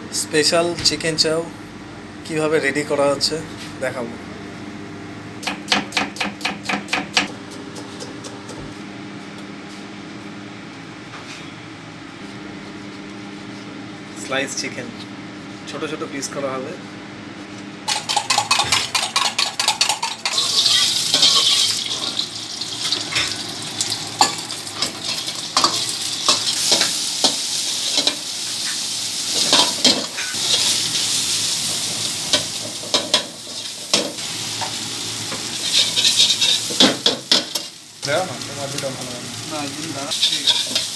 Special chicken চাও কিভাবে ready করা হচ্ছে দেখাবো। স্লাইস চিকেন ছোট ছোট পিস করা হবে। দেও না তোমার ভিডিও ভালো না একদিন দাঁড়া ঠিক আছে